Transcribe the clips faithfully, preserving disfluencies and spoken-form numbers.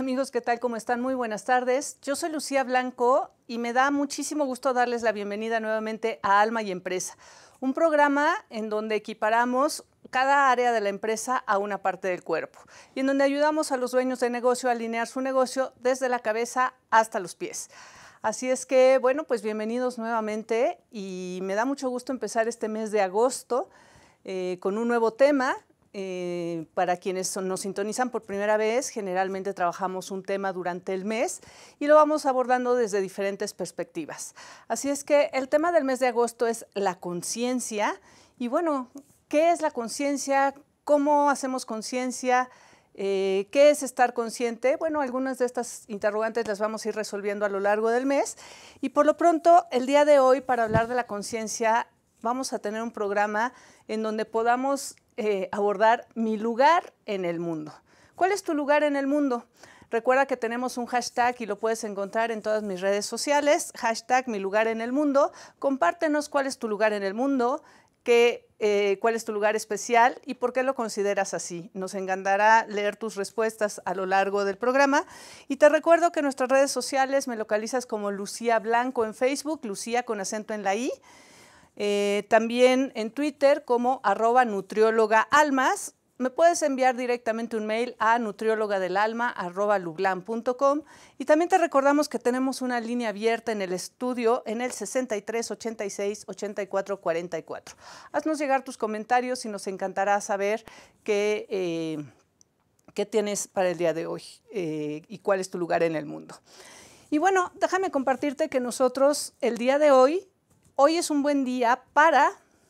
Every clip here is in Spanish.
Amigos, ¿qué tal? ¿Cómo están? Muy buenas tardes. Yo soy Lucía Blanco y me da muchísimo gusto darles la bienvenida nuevamente a Alma y Empresa, un programa en donde equiparamos cada área de la empresa a una parte del cuerpo y en donde ayudamos a los dueños de negocio a alinear su negocio desde la cabeza hasta los pies. Así es que, bueno, pues bienvenidos nuevamente y me da mucho gusto empezar este mes de agosto eh, con un nuevo tema. Eh, para quienes son, nos sintonizan por primera vez, generalmente trabajamos un tema durante el mes y lo vamos abordando desde diferentes perspectivas. Así es que el tema del mes de agosto es la conciencia y bueno, ¿qué es la conciencia? ¿Cómo hacemos conciencia? Eh, ¿Qué es estar consciente? Bueno, algunas de estas interrogantes las vamos a ir resolviendo a lo largo del mes y por lo pronto el día de hoy para hablar de la conciencia vamos a tener un programa en donde podamos eh, abordar mi lugar en el mundo. ¿Cuál es tu lugar en el mundo? Recuerda que tenemos un hashtag y lo puedes encontrar en todas mis redes sociales, hashtag mi lugar en el mundo. Compártenos cuál es tu lugar en el mundo, qué, eh, cuál es tu lugar especial y por qué lo consideras así. Nos encantará leer tus respuestas a lo largo del programa. Y te recuerdo que en nuestras redes sociales me localizas como Lucía Blanco en Facebook, Lucía con acento en la I. Eh, también en Twitter como arroba nutrióloga almas. Me puedes enviar directamente un mail a nutriólogadelalma arroba luglan punto com y también te recordamos que tenemos una línea abierta en el estudio en el sesenta y tres, ochenta y seis, ochenta y cuatro, cuarenta y cuatro. Haznos llegar tus comentarios y nos encantará saber qué, eh, qué tienes para el día de hoy eh, y cuál es tu lugar en el mundo. Y bueno, déjame compartirte que nosotros el día de hoy Hoy es un buen día para,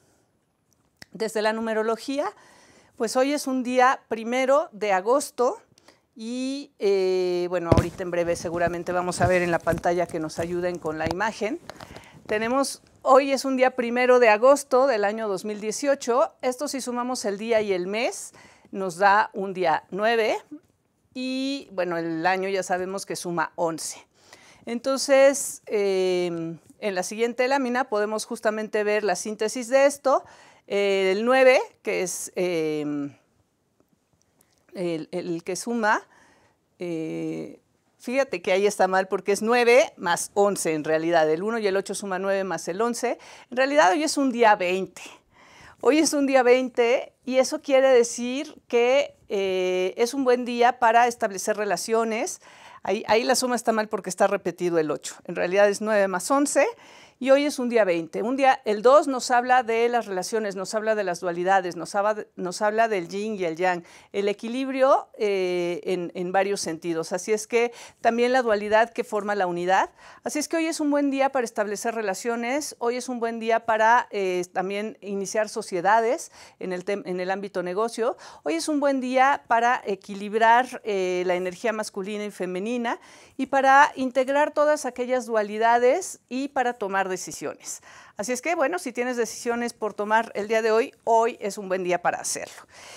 desde la numerología, pues hoy es un día primero de agosto y, eh, bueno, ahorita en breve seguramente vamos a ver en la pantalla que nos ayuden con la imagen. Tenemos, hoy es un día primero de agosto del año dos mil dieciocho. Esto si sumamos el día y el mes, nos da un día nueve y, bueno, el año ya sabemos que suma once. Entonces, eh, en la siguiente lámina podemos justamente ver la síntesis de esto. Eh, el nueve, que es eh, el, el que suma, eh, fíjate que ahí está mal porque es nueve más once en realidad. El uno y el ocho suma nueve más el once. En realidad hoy es un día veinte. Hoy es un día veinte y eso quiere decir que eh, es un buen día para establecer relaciones. Ahí, ahí la suma está mal porque está repetido el ocho. En realidad es nueve más once y hoy es un día veinte. Un día, el dos nos habla de las relaciones, nos habla de las dualidades, nos habla, nos habla del yin y el yang, el equilibrio eh, en, en varios sentidos. Así es que también la dualidad que forma la unidad. Así es que hoy es un buen día para establecer relaciones, hoy es un buen día para eh, también iniciar sociedades en el, en el ámbito negocio. Hoy es un buen día para equilibrar eh, la energía masculina y femenina y para integrar todas aquellas dualidades y para tomar decisiones. Así es que, bueno, si tienes decisiones por tomar el día de hoy, hoy es un buen día para hacerlo.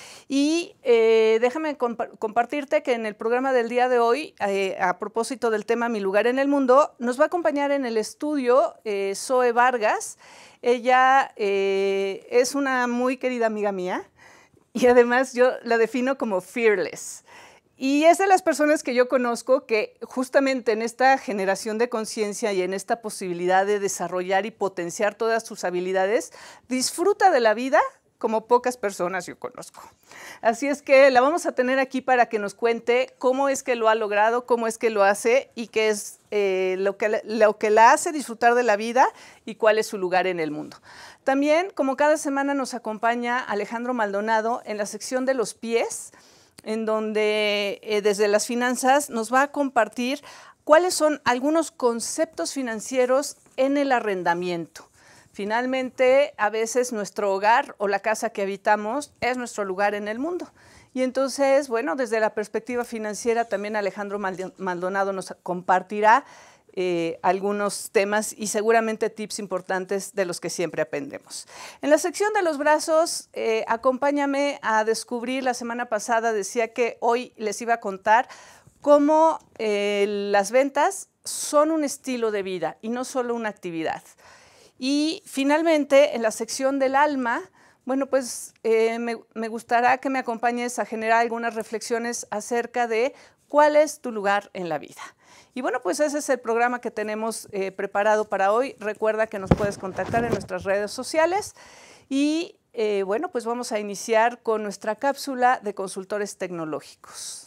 Y eh, déjame comp- compartirte que en el programa del día de hoy, eh, a propósito del tema Mi lugar en el mundo, nos va a acompañar en el estudio eh, Zoe Vargas. Ella eh, es una muy querida amiga mía y además yo la defino como fearless. Y es de las personas que yo conozco que justamente en esta generación de conciencia y en esta posibilidad de desarrollar y potenciar todas sus habilidades, disfruta de la vida como pocas personas yo conozco. Así es que la vamos a tener aquí para que nos cuente cómo es que lo ha logrado, cómo es que lo hace y qué es eh, lo, que, lo que la hace disfrutar de la vida y cuál es su lugar en el mundo. También, como cada semana, nos acompaña Alejandro Maldonado en la sección de los pies, en donde eh, desde las finanzas nos va a compartir cuáles son algunos conceptos financieros en el arrendamiento. Finalmente, a veces nuestro hogar o la casa que habitamos es nuestro lugar en el mundo. Y entonces, bueno, desde la perspectiva financiera también Alejandro Maldonado nos compartirá Eh, algunos temas y seguramente tips importantes de los que siempre aprendemos. En la sección de los brazos, eh, acompáñame a descubrir, la semana pasada decía que hoy les iba a contar cómo eh, las ventas son un estilo de vida y no solo una actividad. Y finalmente, en la sección del alma, Bueno, pues eh, me, me gustará que me acompañes a generar algunas reflexiones acerca de cuál es tu lugar en la vida. Y bueno, pues ese es el programa que tenemos eh, preparado para hoy. Recuerda que nos puedes contactar en nuestras redes sociales y eh, bueno, pues vamos a iniciar con nuestra cápsula de consultores tecnológicos.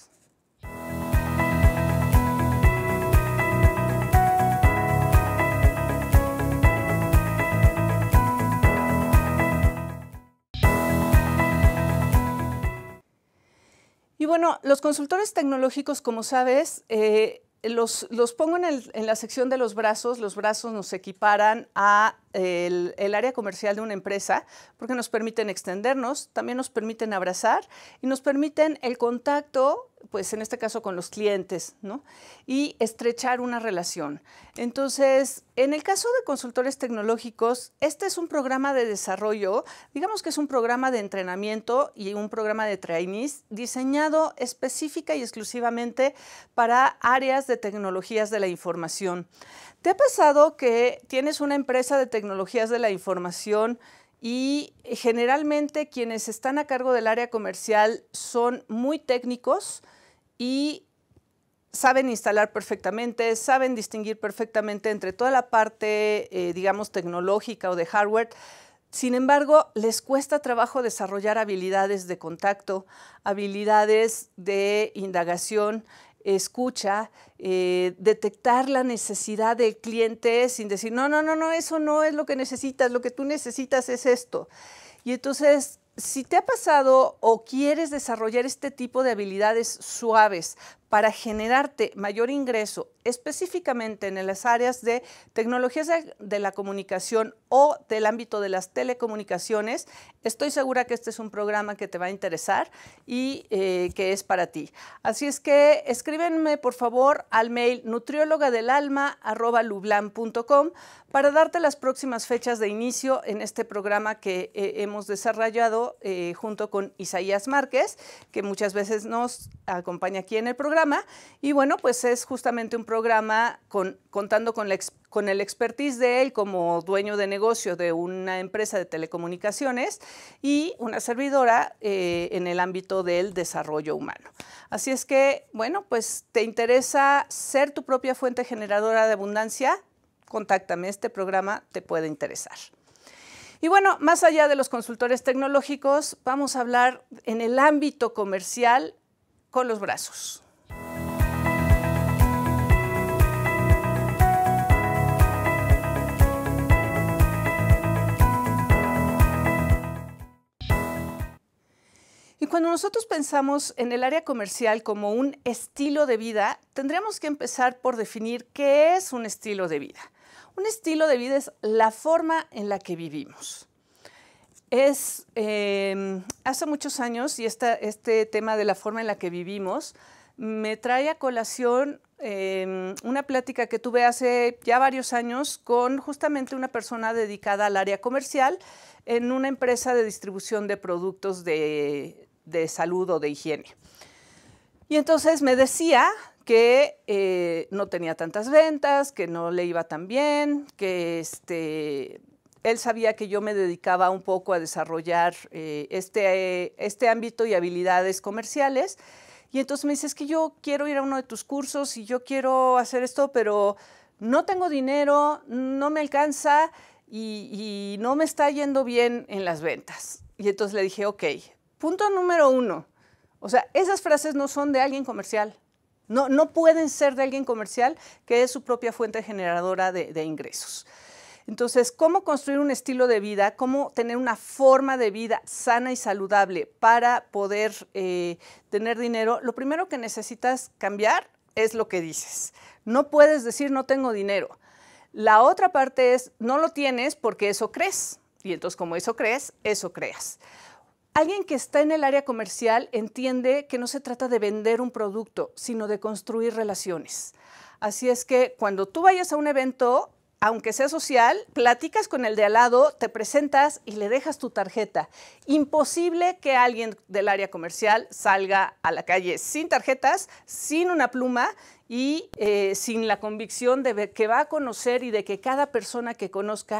Y bueno, los consultores tecnológicos, como sabes, eh, los, los pongo en, el, en la sección de los brazos. Los brazos nos equiparan a el, el área comercial de una empresa porque nos permiten extendernos, también nos permiten abrazar y nos permiten el contacto, pues en este caso con los clientes, ¿no? Y estrechar una relación. Entonces, en el caso de consultores tecnológicos, este es un programa de desarrollo, digamos que es un programa de entrenamiento y un programa de trainees diseñado específica y exclusivamente para áreas de tecnologías de la información. ¿Te ha pasado que tienes una empresa de tecnologías de la información y generalmente quienes están a cargo del área comercial son muy técnicos y saben instalar perfectamente, saben distinguir perfectamente entre toda la parte, eh, digamos, tecnológica o de hardware? Sin embargo, les cuesta trabajo desarrollar habilidades de contacto, habilidades de indagación, escucha, eh, detectar la necesidad del cliente sin decir, no, no, no, no, eso no es lo que necesitas, lo que tú necesitas es esto. Y entonces, si te ha pasado o quieres desarrollar este tipo de habilidades suaves para generarte mayor ingreso, específicamente en las áreas de tecnologías de, de la comunicación o del ámbito de las telecomunicaciones, estoy segura que este es un programa que te va a interesar y eh, que es para ti. Así es que escríbenme por favor al mail nutriólogadelalma arroba lublan punto com para darte las próximas fechas de inicio en este programa que eh, hemos desarrollado eh, junto con Isaías Márquez, que muchas veces nos acompaña aquí en el programa. Y bueno, pues es justamente un programa con, contando con, la, con el expertise de él como dueño de negocio de una empresa de telecomunicaciones y una servidora eh, en el ámbito del desarrollo humano. Así es que, bueno, pues ¿te interesa ser tu propia fuente generadora de abundancia? Contáctame, este programa te puede interesar. Y bueno, más allá de los consultores tecnológicos, vamos a hablar en el ámbito comercial con los brazos. Y cuando nosotros pensamos en el área comercial como un estilo de vida, tendríamos que empezar por definir qué es un estilo de vida. Un estilo de vida es la forma en la que vivimos. Es, eh, hace muchos años, y esta, este tema de la forma en la que vivimos, me trae a colación eh, una plática que tuve hace ya varios años con justamente una persona dedicada al área comercial en una empresa de distribución de productos de, de salud o de higiene. Y entonces me decía que eh, no tenía tantas ventas, que no le iba tan bien, que este, él sabía que yo me dedicaba un poco a desarrollar eh, este, eh, este ámbito y habilidades comerciales. Y entonces me dice, es que yo quiero ir a uno de tus cursos y yo quiero hacer esto, pero no tengo dinero, no me alcanza y, y no me está yendo bien en las ventas. Y entonces le dije, ok, punto número uno. O sea, esas frases no son de alguien comercial. No, no pueden ser de alguien comercial que es su propia fuente generadora de, de ingresos. Entonces, ¿cómo construir un estilo de vida? ¿Cómo tener una forma de vida sana y saludable para poder eh, tener dinero? Lo primero que necesitas cambiar es lo que dices. No puedes decir no tengo dinero. La otra parte es no lo tienes porque eso crees. Y entonces, como eso crees, eso creas. Alguien que está en el área comercial entiende que no se trata de vender un producto, sino de construir relaciones. Así es que cuando tú vayas a un evento, aunque sea social, platicas con el de al lado, te presentas y le dejas tu tarjeta. Imposible que alguien del área comercial salga a la calle sin tarjetas, sin una pluma y eh, sin la convicción de que va a conocer y de que cada persona que conozca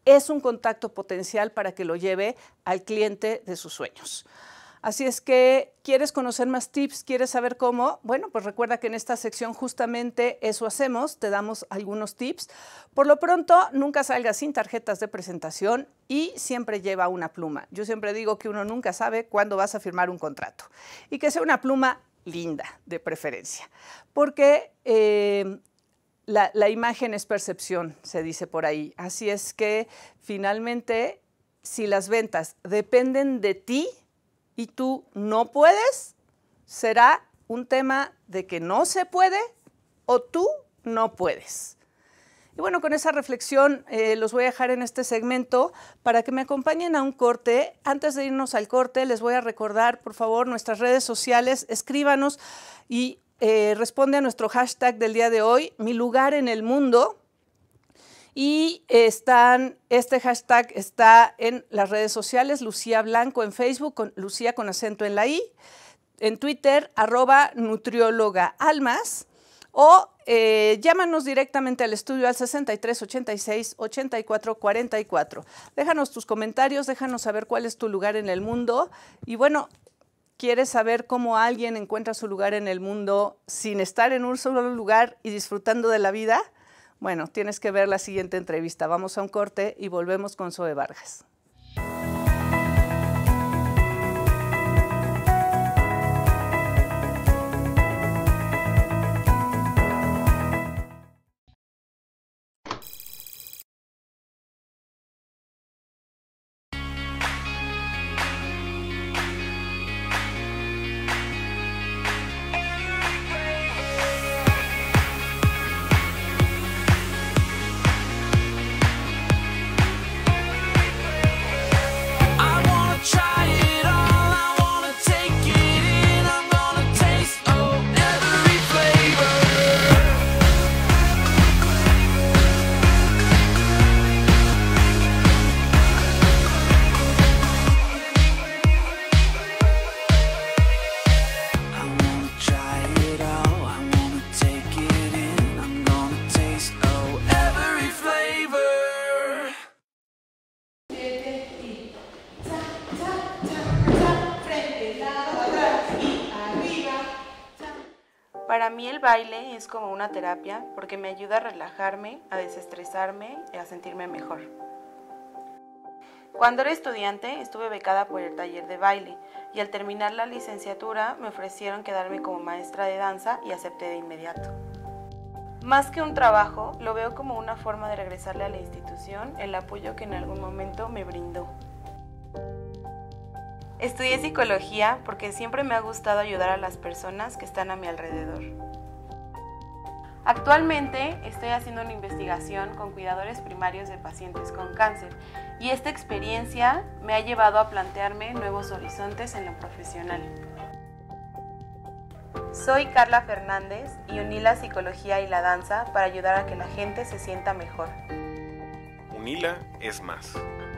es un contacto potencial para que lo lleve al cliente de sus sueños. Así es que, ¿quieres conocer más tips? ¿Quieres saber cómo? Bueno, pues recuerda que en esta sección justamente eso hacemos, te damos algunos tips. Por lo pronto, nunca salgas sin tarjetas de presentación y siempre lleva una pluma. Yo siempre digo que uno nunca sabe cuándo vas a firmar un contrato y que sea una pluma linda, de preferencia, porque eh, la, la imagen es percepción, se dice por ahí. Así es que, finalmente, si las ventas dependen de ti, y tú no puedes, será un tema de que no se puede o tú no puedes. Y bueno, con esa reflexión eh, los voy a dejar en este segmento para que me acompañen a un corte. Antes de irnos al corte, les voy a recordar, por favor, nuestras redes sociales. Escríbanos y eh, responde a nuestro hashtag del día de hoy, Mi Lugar en el Mundo. Y están, este hashtag está en las redes sociales, Lucía Blanco en Facebook, con Lucía con acento en la I, en Twitter, arroba nutrióloga almas, o eh, llámanos directamente al estudio al sesenta y tres, ochenta y seis, ochenta y cuatro, cuarenta y cuatro. Déjanos tus comentarios, déjanos saber cuál es tu lugar en el mundo. Y bueno, ¿quieres saber cómo alguien encuentra su lugar en el mundo sin estar en un solo lugar y disfrutando de la vida? Bueno, tienes que ver la siguiente entrevista. Vamos a un corte y volvemos con Zoe Vargas. Para mí el baile es como una terapia porque me ayuda a relajarme, a desestresarme y a sentirme mejor. Cuando era estudiante estuve becada por el taller de baile y al terminar la licenciatura me ofrecieron quedarme como maestra de danza y acepté de inmediato. Más que un trabajo, lo veo como una forma de regresarle a la institución el apoyo que en algún momento me brindó. Estudié psicología porque siempre me ha gustado ayudar a las personas que están a mi alrededor. Actualmente estoy haciendo una investigación con cuidadores primarios de pacientes con cáncer y esta experiencia me ha llevado a plantearme nuevos horizontes en lo profesional. Soy Carla Fernández y uní la psicología y la danza para ayudar a que la gente se sienta mejor. Unila es más.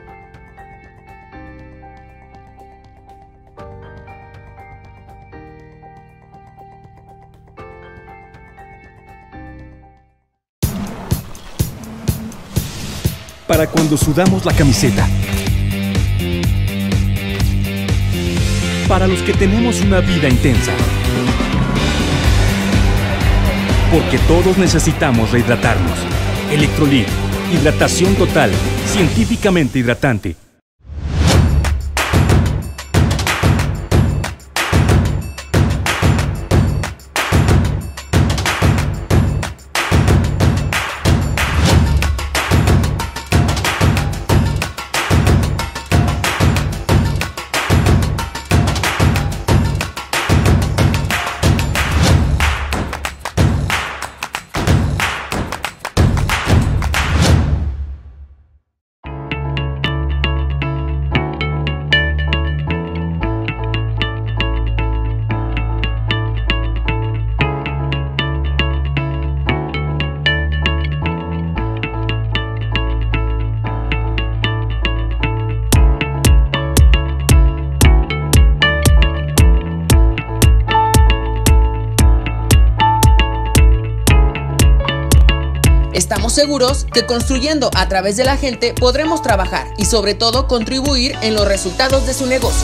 Para cuando sudamos la camiseta. Para los que tenemos una vida intensa. Porque todos necesitamos rehidratarnos. Electrolit, hidratación total, científicamente hidratante. Estamos seguros que construyendo a través de la gente podremos trabajar y sobre todo contribuir en los resultados de su negocio.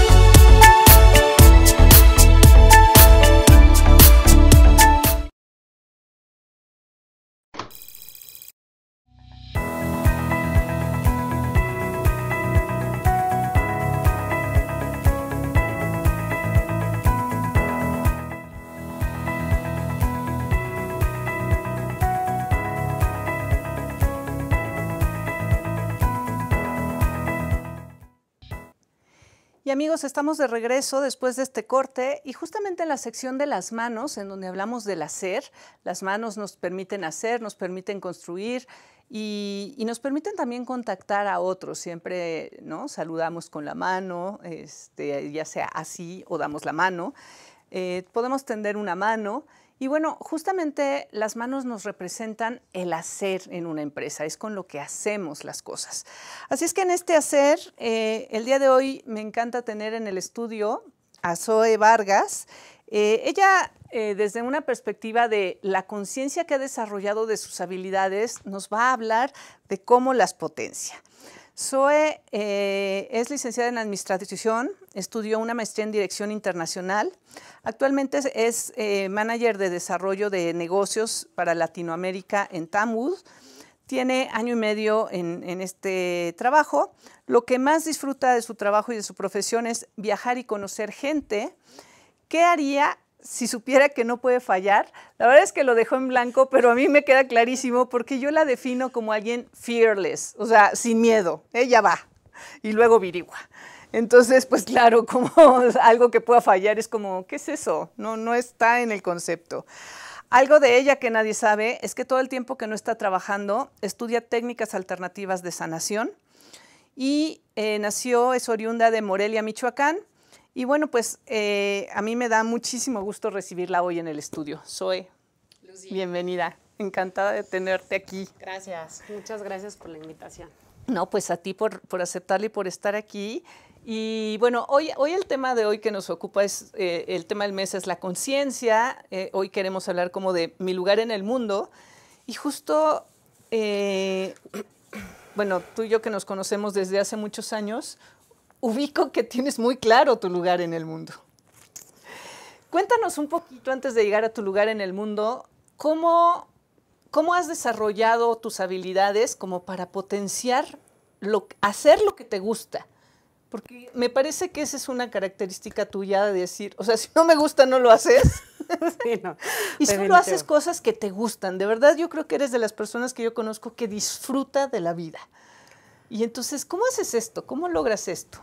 Y amigos, estamos de regreso después de este corte y justamente en la sección de las manos, en donde hablamos del hacer. Las manos nos permiten hacer, nos permiten construir y, y nos permiten también contactar a otros. Siempre, ¿no?, saludamos con la mano, este, ya sea así o damos la mano. Eh, podemos tender una mano. Y bueno, justamente las manos nos representan el hacer en una empresa, es con lo que hacemos las cosas. Así es que en este hacer, eh, el día de hoy me encanta tener en el estudio a Zoe Vargas. Eh, ella, eh, desde una perspectiva de la conciencia que ha desarrollado de sus habilidades, nos va a hablar de cómo las potencia. Zoe eh, es licenciada en Administración, estudió una maestría en Dirección Internacional. Actualmente es, es eh, manager de desarrollo de negocios para Latinoamérica en Tamwood. Tiene año y medio en, en este trabajo. Lo que más disfruta de su trabajo y de su profesión es viajar y conocer gente. ¿Qué haría si supiera que no puede fallar? La verdad es que lo dejó en blanco, pero a mí me queda clarísimo porque yo la defino como alguien fearless, o sea, sin miedo. Ella va y luego averigua. Entonces, pues claro, como algo que pueda fallar es como, ¿qué es eso? No, no está en el concepto. Algo de ella que nadie sabe es que todo el tiempo que no está trabajando estudia técnicas alternativas de sanación y eh, nació, es oriunda de Morelia, Michoacán. Y bueno, pues eh, a mí me da muchísimo gusto recibirla hoy en el estudio. Zoe, Lucía, bienvenida. Encantada de tenerte aquí. Gracias, muchas gracias por la invitación. No, pues a ti por, por aceptarle y por estar aquí. Y bueno, hoy, hoy el tema de hoy que nos ocupa es, eh, el tema del mes es la conciencia. Eh, hoy queremos hablar como de mi lugar en el mundo. Y justo, eh, bueno, tú y yo que nos conocemos desde hace muchos años, ubico que tienes muy claro tu lugar en el mundo. Cuéntanos un poquito antes de llegar a tu lugar en el mundo, ¿cómo, cómo has desarrollado tus habilidades como para potenciar, lo, hacer lo que te gusta? Porque me parece que esa es una característica tuya de decir, o sea, si no me gusta, no lo haces. Sí, no, y solo haces cosas que te gustan. De verdad, yo creo que eres de las personas que yo conozco que disfruta de la vida. Y entonces, ¿cómo haces esto? ¿Cómo logras esto?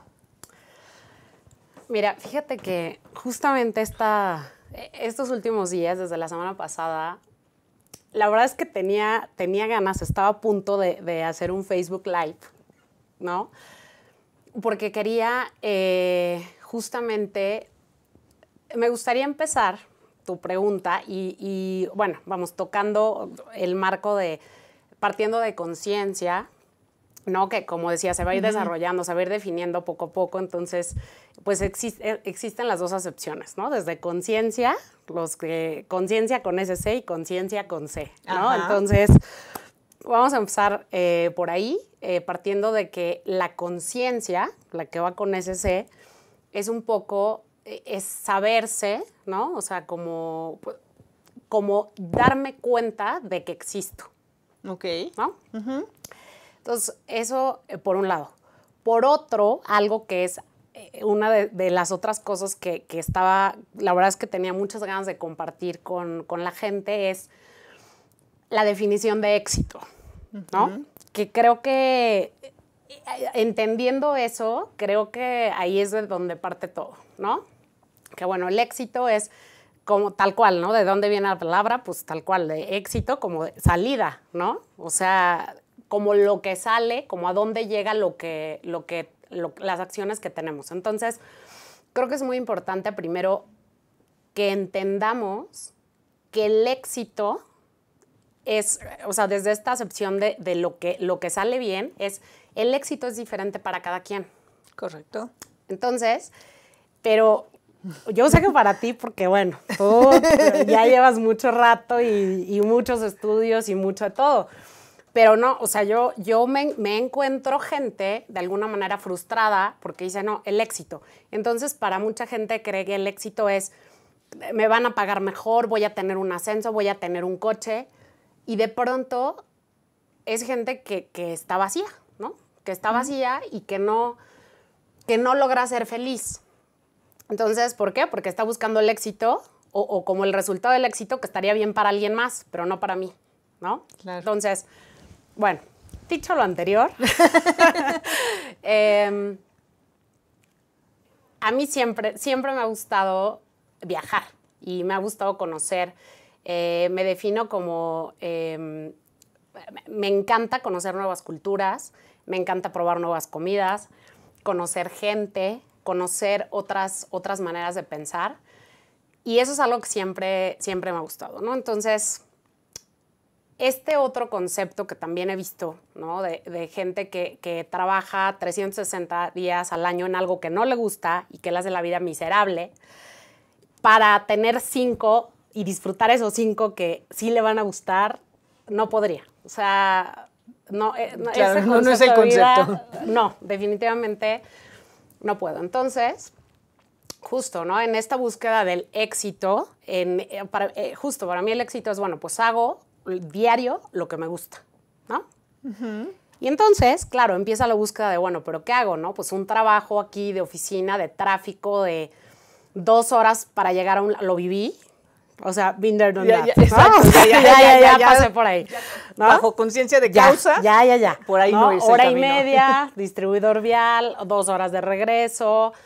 Mira, fíjate que justamente esta, estos últimos días, desde la semana pasada, la verdad es que tenía, tenía ganas, estaba a punto de, de hacer un Facebook Live, ¿no? Porque quería eh, justamente, me gustaría empezar tu pregunta y, y, bueno, vamos, tocando el marco de, partiendo de conciencia, ¿no? Que como decía, se va a ir uh-huh. desarrollando, se va a ir definiendo poco a poco, entonces, pues existe, existen las dos acepciones, ¿no? Desde conciencia, los que conciencia con ese C y conciencia con C, ¿no? Ajá. Entonces, vamos a empezar eh, por ahí, eh, partiendo de que la conciencia, la que va con ese C, es un poco, eh, es saberse, ¿no? O sea, como, como darme cuenta de que existo. Ok. ¿No? Uh-huh. Entonces, eso eh, por un lado. Por otro, algo que es eh, una de, de las otras cosas que, que estaba, la verdad es que tenía muchas ganas de compartir con, con la gente, es la definición de éxito, ¿no? Uh-huh. Que creo que, entendiendo eso, creo que ahí es de donde parte todo, ¿no? Que bueno, el éxito es como tal cual, ¿no? ¿De dónde viene la palabra? Pues tal cual, de éxito como de salida, ¿no? O sea, como lo que sale, como a dónde llega lo que, lo que, lo, las acciones que tenemos. Entonces, creo que es muy importante primero que entendamos que el éxito es, o sea, desde esta acepción de, de lo, que, lo que sale bien, es el éxito es diferente para cada quien. Correcto. Entonces, pero yo sé que para ti, porque bueno, tú ya llevas mucho rato y, y muchos estudios y mucho de todo. Pero no, o sea, yo, yo me, me encuentro gente de alguna manera frustrada porque dice, no, el éxito. Entonces, para mucha gente cree que el éxito es, me van a pagar mejor, voy a tener un ascenso, voy a tener un coche. Y de pronto es gente que, que está vacía, ¿no? Que está vacía y que no, que no logra ser feliz. Entonces, ¿por qué? Porque está buscando el éxito o, o como el resultado del éxito que estaría bien para alguien más, pero no para mí, ¿no? Claro. Entonces, bueno, dicho lo anterior, eh, a mí siempre, siempre me ha gustado viajar y me ha gustado conocer. Eh, me defino como, eh, me encanta conocer nuevas culturas, me encanta probar nuevas comidas, conocer gente, conocer otras, otras maneras de pensar. Y eso es algo que siempre, siempre me ha gustado, ¿no? Entonces, este otro concepto que también he visto, ¿no? De, de gente que, que trabaja trescientos sesenta días al año en algo que no le gusta y que le hace la vida miserable, para tener cinco y disfrutar esos cinco que sí le van a gustar, no podría. O sea, no, eh, no, claro, ese no, no es el de vida, concepto. no, definitivamente no puedo. Entonces, justo, ¿no? En esta búsqueda del éxito, en, eh, para, eh, justo para mí el éxito es, bueno, pues hago diario lo que me gusta, ¿no? Uh-huh. Y entonces, claro, empieza la búsqueda de, bueno, ¿pero qué hago, no? Pues un trabajo aquí de oficina, de tráfico, de dos horas para llegar a un... Lo viví, o sea, been there, done that, ya, exacto, ¿no? ya, ya, ya, ya, ya, ya, ya pasé por ahí, ¿no? Bajo conciencia de Ya, causa. Ya, ya, ya. Por ahí no, no es el Hora y camino. media, distribuidor vial, dos horas de regreso.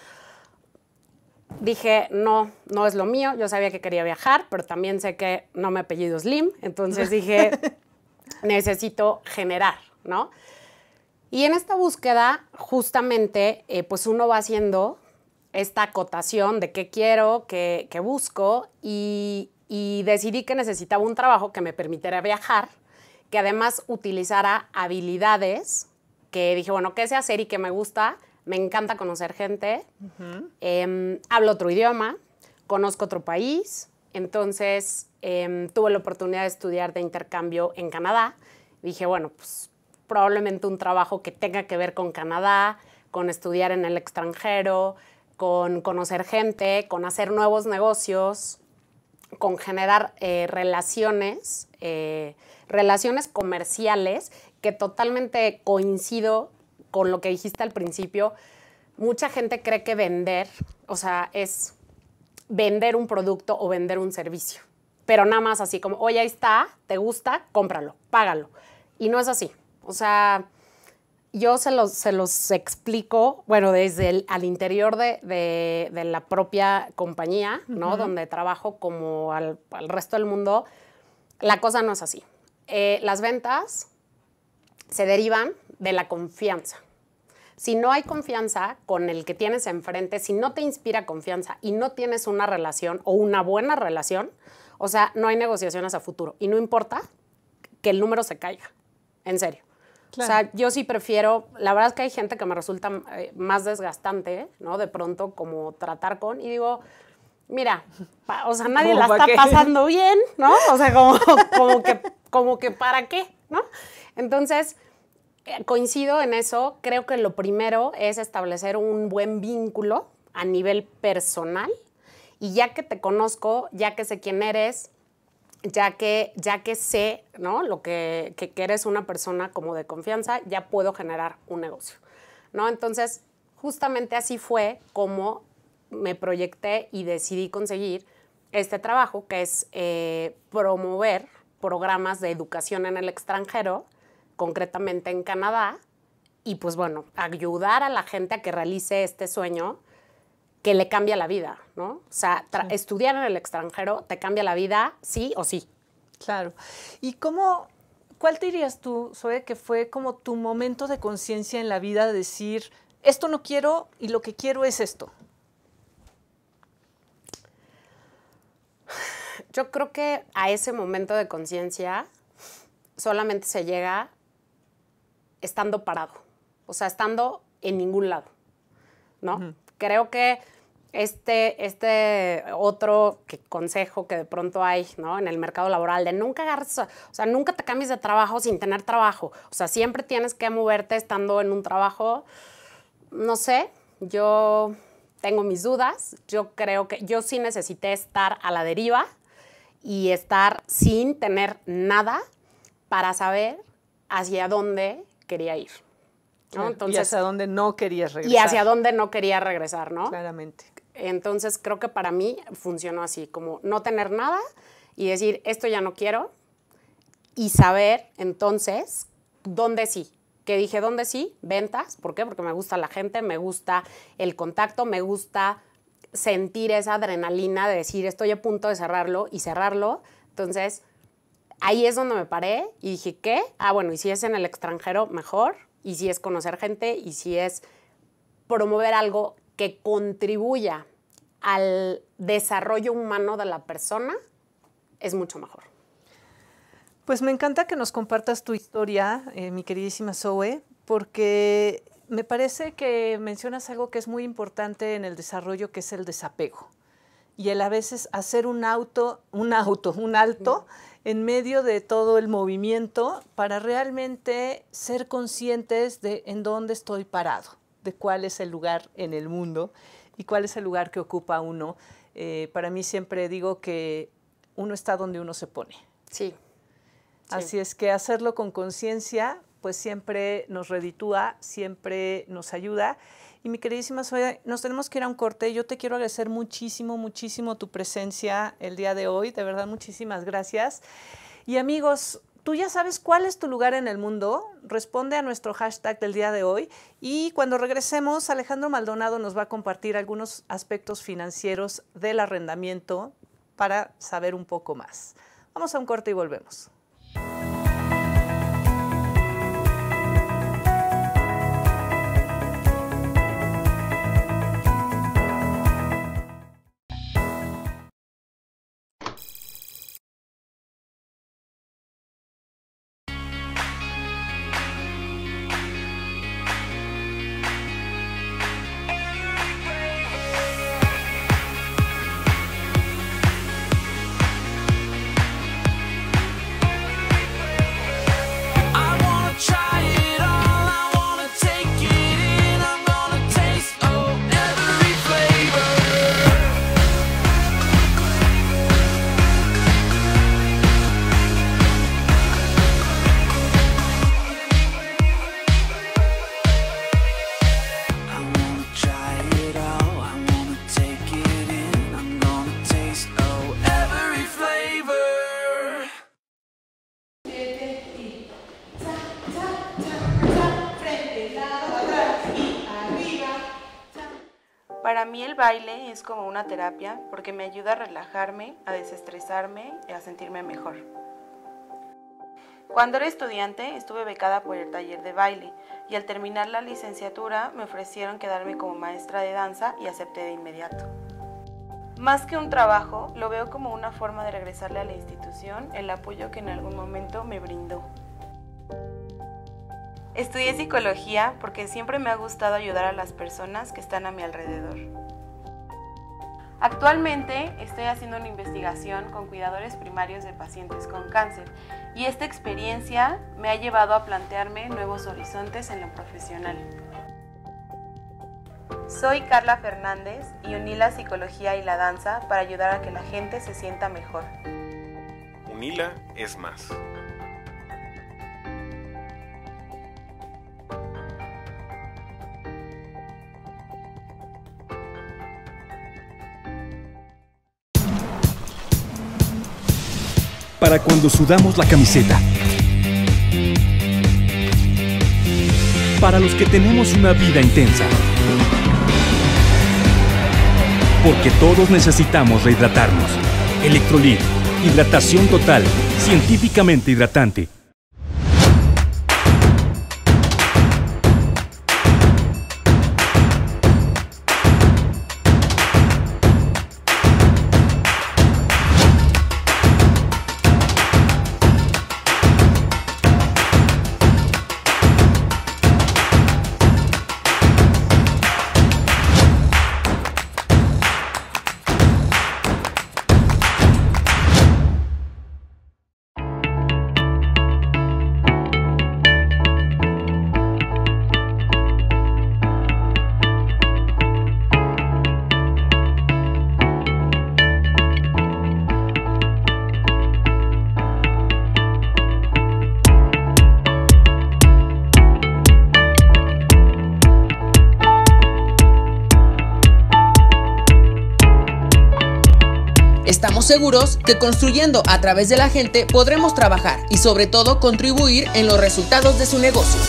Dije, no, no es lo mío. Yo sabía que quería viajar, pero también sé que no me apellido Slim. Entonces dije, necesito generar, ¿no? Y en esta búsqueda, justamente, eh, pues uno va haciendo esta acotación de qué quiero, qué, qué busco, y, y decidí que necesitaba un trabajo que me permitiera viajar, que además utilizara habilidades que dije, bueno, ¿qué sé hacer y qué me gusta? Me encanta conocer gente, uh-huh. eh, hablo otro idioma, conozco otro país, entonces eh, tuve la oportunidad de estudiar de intercambio en Canadá. Dije, bueno, pues probablemente un trabajo que tenga que ver con Canadá, con estudiar en el extranjero, con conocer gente, con hacer nuevos negocios, con generar eh, relaciones, eh, relaciones comerciales, que totalmente coincido con lo que dijiste al principio. Mucha gente cree que vender, o sea, es vender un producto o vender un servicio, pero nada más así como, oye, ahí está, te gusta, cómpralo, págalo. Y no es así. O sea, yo se los, se los explico, bueno, desde el, al interior de, de, de la propia compañía, ¿no? Uh-huh. Donde trabajo como al, al resto del mundo, la cosa no es así. Eh, las ventas se derivan de la confianza. Si no hay confianza con el que tienes enfrente, si no te inspira confianza y no tienes una relación o una buena relación, o sea, no hay negociaciones a futuro. Y no importa que el número se caiga, en serio. Claro. O sea, yo sí prefiero, la verdad es que hay gente que me resulta eh, más desgastante, ¿no? De pronto como tratar con, y digo, mira, pa, o sea, nadie la está qué? pasando bien, ¿no? O sea, como, como, que, como que ¿para qué? ¿No? Entonces, eh, coincido en eso. Creo que lo primero es establecer un buen vínculo a nivel personal, y ya que te conozco, ya que sé quién eres, Ya que, ya que sé, ¿no? Lo que, que, que eres una persona como de confianza, ya puedo generar un negocio, ¿no? Entonces, justamente así fue como me proyecté y decidí conseguir este trabajo, que es eh, promover programas de educación en el extranjero, concretamente en Canadá, y pues bueno, ayudar a la gente a que realice este sueño que le cambia la vida, ¿no? O sea, sí. estudiar en el extranjero te cambia la vida, sí o sí. Claro. ¿Y cómo, cuál te dirías tú, Zoe, que fue como tu momento de conciencia en la vida de decir, esto no quiero y lo que quiero es esto? Yo creo que a ese momento de conciencia solamente se llega estando parado, o sea, estando en ningún lado, ¿no? Uh-huh. Creo que Este, este otro que, consejo que de pronto hay, ¿no?, en el mercado laboral, de nunca agarres, o sea, nunca te cambies de trabajo sin tener trabajo. O sea, siempre tienes que moverte estando en un trabajo. No sé, yo tengo mis dudas. Yo creo que yo sí necesité estar a la deriva y estar sin tener nada para saber hacia dónde quería ir, ¿no? Entonces, y hacia dónde no querías regresar. Y hacia dónde no quería regresar, ¿no? Claramente. Entonces, creo que para mí funcionó así, como no tener nada y decir, esto ya no quiero, y saber, entonces, dónde sí. Que dije, ¿dónde sí? Ventas. ¿Por qué? Porque me gusta la gente, me gusta el contacto, me gusta sentir esa adrenalina de decir, estoy a punto de cerrarlo y cerrarlo. Entonces, ahí es donde me paré y dije, ¿qué? Ah, bueno, y si es en el extranjero, mejor. Y si es conocer gente, y si es promover algo que contribuya al desarrollo humano de la persona, es mucho mejor. Pues me encanta que nos compartas tu historia, eh, mi queridísima Zoe, porque me parece que mencionas algo que es muy importante en el desarrollo, que es el desapego. Y el a veces hacer un auto, un auto, un alto en medio de todo el movimiento para realmente ser conscientes de en dónde estoy parado, de cuál es el lugar en el mundo y cuál es el lugar que ocupa uno. Eh, para mí siempre digo que uno está donde uno se pone. Sí. Así sí. es que hacerlo con conciencia, pues siempre nos reditúa, siempre nos ayuda. Y mi queridísima Zoe, nos tenemos que ir a un corte. Yo te quiero agradecer muchísimo, muchísimo tu presencia el día de hoy. De verdad, muchísimas gracias. Y amigos, tú ya sabes cuál es tu lugar en el mundo. Responde a nuestro hashtag del día de hoy. Y cuando regresemos, Alejandro Maldonado nos va a compartir algunos aspectos financieros del arrendamiento para saber un poco más. Vamos a un corte y volvemos. Para mí el baile es como una terapia porque me ayuda a relajarme, a desestresarme y a sentirme mejor. Cuando era estudiante estuve becada por el taller de baile y al terminar la licenciatura me ofrecieron quedarme como maestra de danza y acepté de inmediato. Más que un trabajo, lo veo como una forma de regresarle a la institución el apoyo que en algún momento me brindó. Estudié psicología porque siempre me ha gustado ayudar a las personas que están a mi alrededor. Actualmente estoy haciendo una investigación con cuidadores primarios de pacientes con cáncer y esta experiencia me ha llevado a plantearme nuevos horizontes en lo profesional. Soy Carla Fernández y uní la psicología y la danza para ayudar a que la gente se sienta mejor. Unila es más. Para cuando sudamos la camiseta. Para los que tenemos una vida intensa. Porque todos necesitamos rehidratarnos. Electrolit, hidratación total, científicamente hidratante. seguros que construyendo a través de la gente podremos trabajar y sobre todo contribuir en los resultados de su negocio.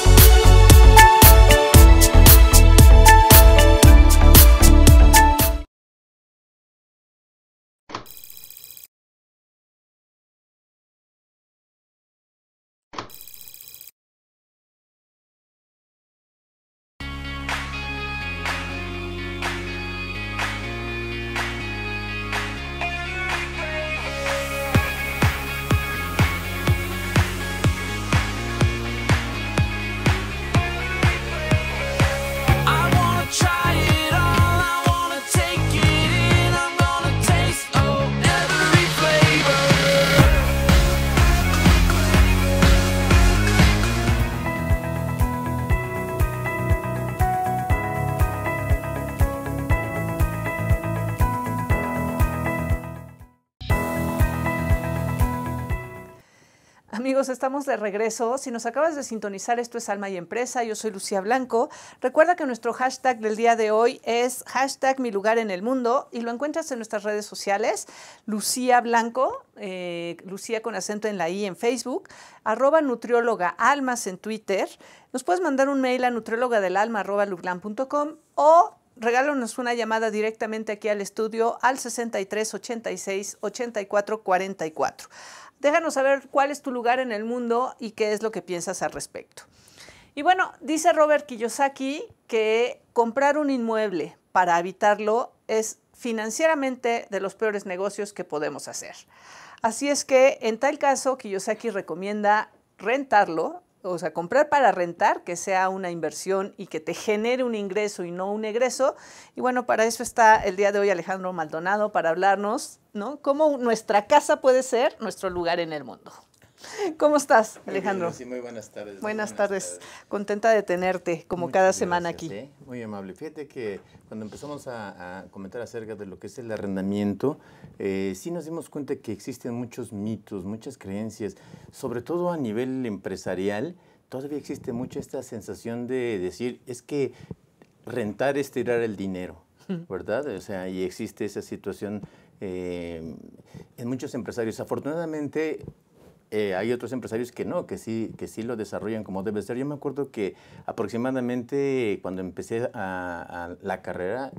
Amigos, estamos de regreso. Si nos acabas de sintonizar, esto es Alma y Empresa. Yo soy Lucía Blanco. Recuerda que nuestro hashtag del día de hoy es hashtag mi lugar en el mundo y lo encuentras en nuestras redes sociales. Lucía Blanco, eh, Lucía con acento en la I en Facebook, arroba nutrióloga almas en Twitter. Nos puedes mandar un mail a nutriólogadelalma arroba luglan punto com o regálanos una llamada directamente aquí al estudio al sesenta y tres, ochenta y seis, ochenta y cuatro, cuarenta y cuatro. Déjanos saber cuál es tu lugar en el mundo y qué es lo que piensas al respecto. Y bueno, dice Robert Kiyosaki que comprar un inmueble para habitarlo es financieramente de los peores negocios que podemos hacer. Así es que en tal caso, Kiyosaki recomienda rentarlo, o sea, comprar para rentar, que sea una inversión y que te genere un ingreso y no un egreso. Y bueno, para eso está el día de hoy Alejandro Maldonado, para hablarnos, ¿no?, cómo nuestra casa puede ser nuestro lugar en el mundo. ¿Cómo estás, Alejandro? Muy, bien, sí, muy buenas tardes. Buenas, buenas tardes. tardes. Contenta de tenerte, como Muchas cada gracias, semana aquí. ¿eh? Muy amable. Fíjate que cuando empezamos a, a comentar acerca de lo que es el arrendamiento, eh, sí nos dimos cuenta que existen muchos mitos, muchas creencias, sobre todo a nivel empresarial. Todavía existe mucha esta sensación de decir, es que rentar es tirar el dinero, ¿verdad? O sea, y existe esa situación eh, en muchos empresarios. Afortunadamente, Eh, hay otros empresarios que no, que sí, que sí lo desarrollan como debe ser. Yo me acuerdo que aproximadamente cuando empecé a, a la carrera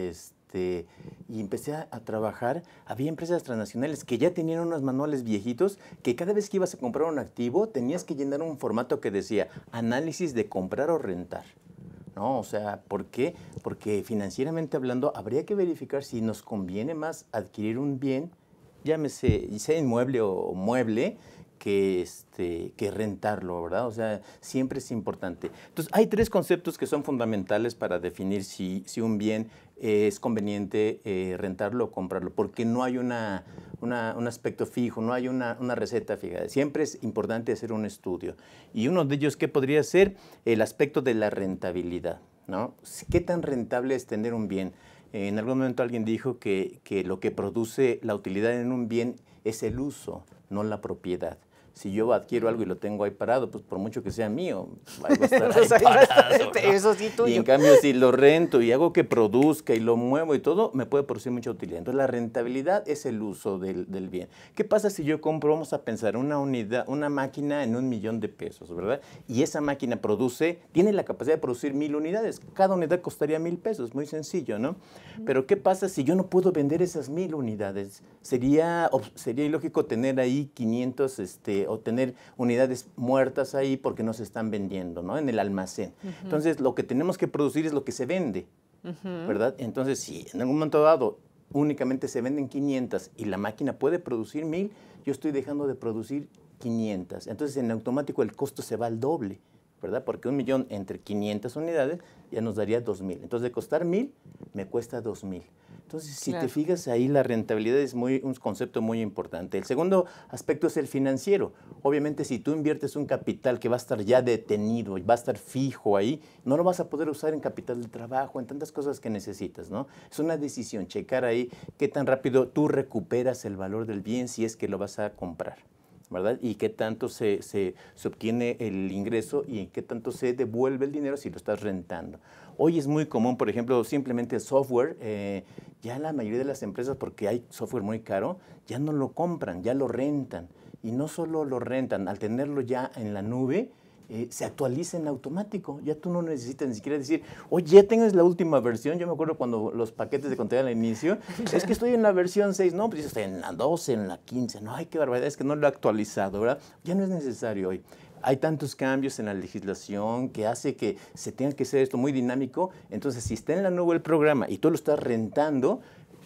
este, y empecé a, a trabajar, había empresas transnacionales que ya tenían unos manuales viejitos que cada vez que ibas a comprar un activo tenías que llenar un formato que decía análisis de comprar o rentar. No, o sea, ¿por qué? Porque financieramente hablando habría que verificar si nos conviene más adquirir un bien, llámese, sea inmueble o mueble, que, este, que rentarlo, ¿verdad? O sea, siempre es importante. Entonces, hay tres conceptos que son fundamentales para definir si, si un bien eh, es conveniente eh, rentarlo o comprarlo, porque no hay una, una, un aspecto fijo, no hay una, una receta fija. Siempre es importante hacer un estudio. Y uno de ellos, ¿qué podría ser? El aspecto de la rentabilidad, ¿no? ¿Qué tan rentable es tener un bien? En algún momento alguien dijo que, que lo que produce la utilidad en un bien es el uso, no la propiedad. Si yo adquiero algo y lo tengo ahí parado, pues por mucho que sea mío, va a estar ahí parado, ¿no? Eso sí, tuyo. Y en cambio, si lo rento y hago que produzca y lo muevo y todo, me puede producir mucha utilidad. Entonces, la rentabilidad es el uso del, del bien. ¿Qué pasa si yo compro, vamos a pensar, una unidad, una máquina en un millón de pesos, ¿verdad? Y esa máquina produce, tiene la capacidad de producir mil unidades. Cada unidad costaría mil pesos, muy sencillo, ¿no? Pero ¿qué pasa si yo no puedo vender esas mil unidades? Sería, sería ilógico tener ahí quinientos, este, o tener unidades muertas ahí porque no se están vendiendo, ¿no? En el almacén. Uh-huh. Entonces, lo que tenemos que producir es lo que se vende, uh-huh. ¿verdad? Entonces, si en algún momento dado únicamente se venden quinientas y la máquina puede producir mil, yo estoy dejando de producir quinientas. Entonces, en automático el costo se va al doble, ¿verdad? Porque un millón entre quinientas unidades ya nos daría dos mil. Entonces, de costar mil, me cuesta dos mil. Entonces, si claro. te fijas ahí, la rentabilidad es muy, un concepto muy importante. El segundo aspecto es el financiero. Obviamente, si tú inviertes un capital que va a estar ya detenido, va a estar fijo ahí, no lo vas a poder usar en capital de trabajo, en tantas cosas que necesitas, ¿no? Es una decisión, checar ahí qué tan rápido tú recuperas el valor del bien si es que lo vas a comprar. ¿verdad? Y qué tanto se, se, se obtiene el ingreso y en qué tanto se devuelve el dinero si lo estás rentando. Hoy es muy común, por ejemplo, simplemente software, eh, ya la mayoría de las empresas, porque hay software muy caro, ya no lo compran, ya lo rentan. Y no solo lo rentan, al tenerlo ya en la nube, eh, se actualiza en automático. Ya tú no necesitas ni siquiera decir, oye, ya tengas la última versión. Yo me acuerdo cuando los paquetes de contenido al inicio, es que estoy en la versión seis, no, pues estoy en la doce, en la quince. No, ay, qué barbaridad, es que no lo he actualizado, ¿verdad? Ya no es necesario hoy. Hay tantos cambios en la legislación que hace que se tenga que hacer esto muy dinámico. Entonces, si está en la nube el programa y tú lo estás rentando,